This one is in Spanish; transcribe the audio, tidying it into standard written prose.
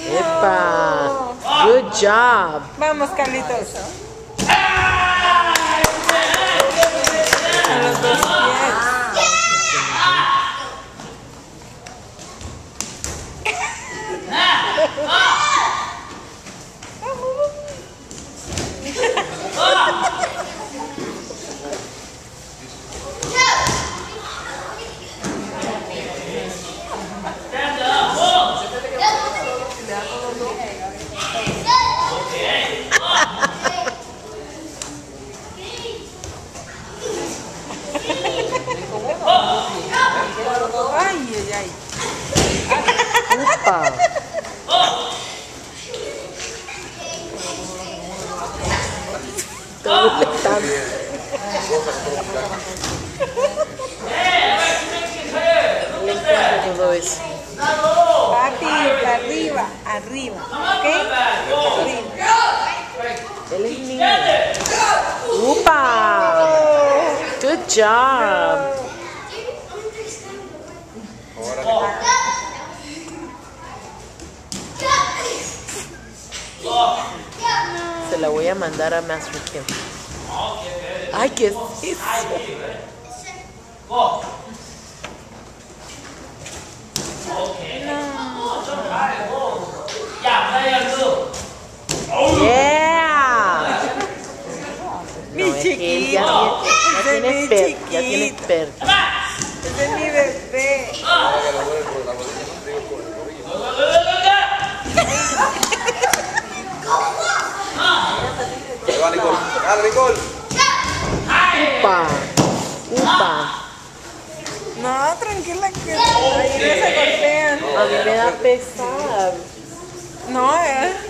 ¡Epa! Good job. Vamos, Carlitos. A los 2 pies. Ay, ay, ay. ¡Epa! Todo está le encanta todo eso. Papi, arriba, arriba. ¿Ok? Arriba. Él es niño. ¡Upa! Good job. Se la voy a mandar a Master Kim. Ay, ¿qué es eso? Yeah. Mi No, es que él chiquito. ya tiene Mi experto, chiquito. ya tiene experto. Ese es mi bebé. Ahí va Nicole. ¡Dale, Nicole! Upa, upa. No, tranquila que ahí no se golpean. A mí me da pesar. No,